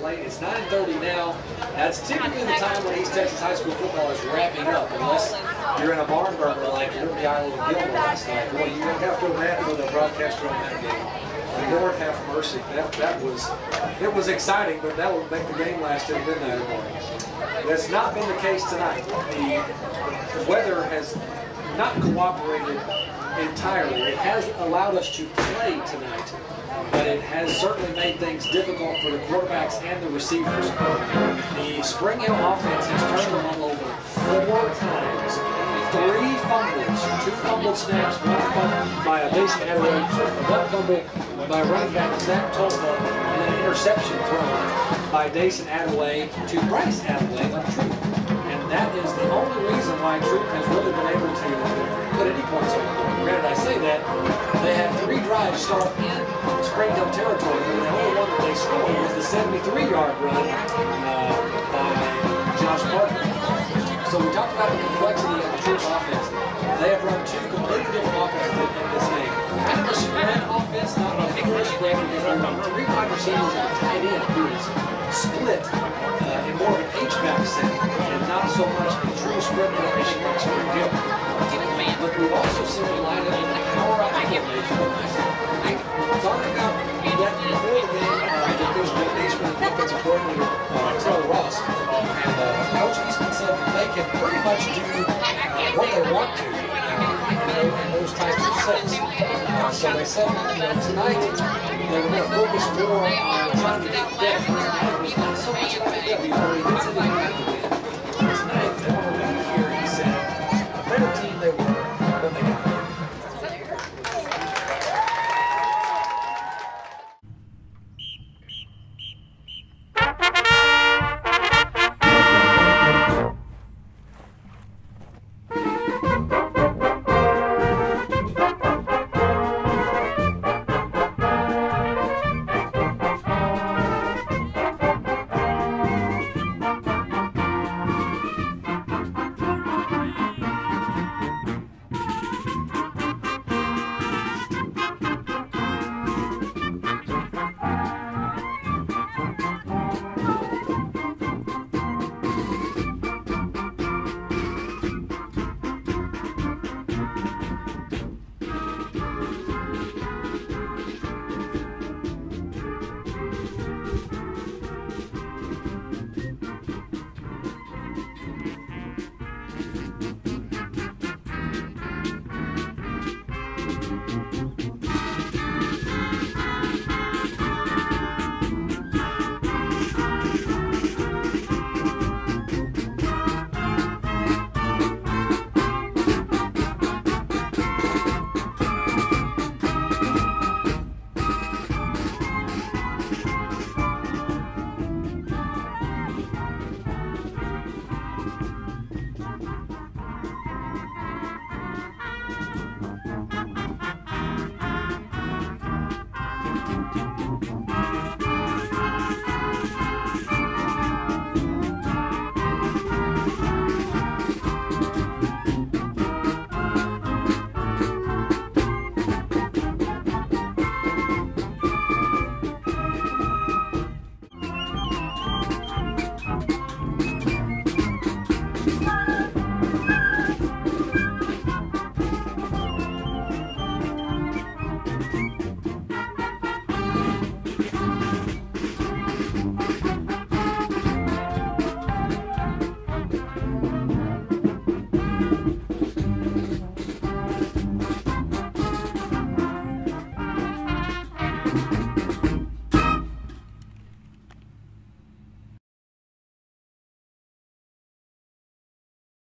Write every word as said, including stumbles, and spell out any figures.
late. It's nine thirty now. That's typically the time when East Texas high school football is wrapping up, unless you're in a barn burner like Liberty Island and Gilmore last night. Boy, you don't have to feel bad for the broadcaster on that game. Lord have mercy. That that was it was exciting, but that would make the game last till midnight or morning. That's not been the case tonight. The, the weather has not cooperated entirely. It has allowed us to play tonight, but it has certainly made things difficult for the quarterbacks and the receivers. The Spring Hill offense has turned the ball over four times. Three fumbles, two fumbled snaps, one fumble by a Mason Adderley, one fumble by running back Zach Tolman, and then an interception thrown by Dason Adderley to Bryce Adderley of Troup. And that is the only reason why Troup has really been able to put any points on the board. Granted, I say that, they had three drives start in Spring Hill territory, but the only one that they scored was the seventy-three yard run uh, by Josh Parker. So we talked about the complexity of the Troup offense. They have run two completely different offenses in this game. Kind of a spread offense, not a full spread, because they run three wide receivers and a tight end who is split uh, in more of an H-back set, and not so much a true spread formation like Spring Hill. But we've also seen them line up in the power out formation. We talked about that before the game uh, with Coach Bill Eastman and defensive coordinator uh, Taylor Ross. And uh, Coach Eastman said that they can pretty much do uh, what they want to uh, in those types of sets. Uh, so they said, you know, tonight they were going to focus more on trying to get depth. It was not so much about depth. You know, he gets in